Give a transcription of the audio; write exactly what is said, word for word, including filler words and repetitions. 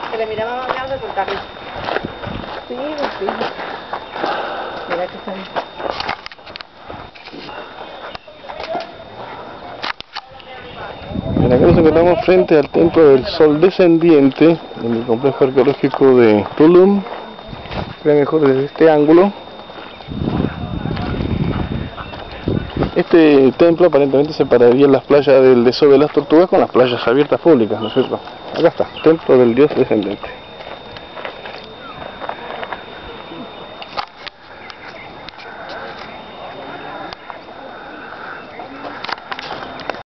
Que le miraba más grande que el carril. Sí, sí. Mira que está bien. En acá nos encontramos frente al Templo del Sol Descendiente, en el complejo arqueológico de Tulum. Ve mejor desde este ángulo. Este templo aparentemente separaría las playas del desove de las tortugas con las playas abiertas públicas, ¿no es cierto? Acá está, Templo del Dios Descendente.